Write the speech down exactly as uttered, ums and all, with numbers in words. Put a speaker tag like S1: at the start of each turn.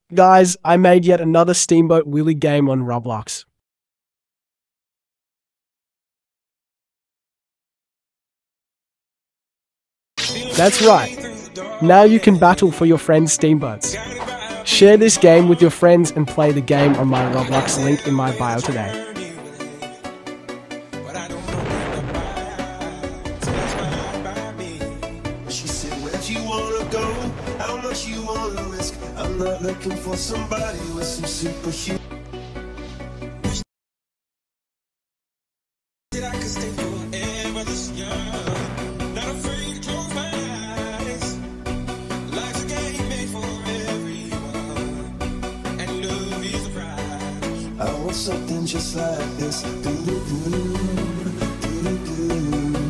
S1: Guys, I made yet another Steamboat Willie game on Roblox. That's right. Now you can battle for your friends' steamboats. Share this game with your friends and play the game on my Roblox link in my bio today.
S2: She said, where'd you wanna go? How much you wanna risk? I'm not looking for somebody with some superhuman. I could stay forever this young. Not afraid to close my eyes. Life's a game made for everyone, and love is a prize. I want something just like this. Do-do-do, do-do-do.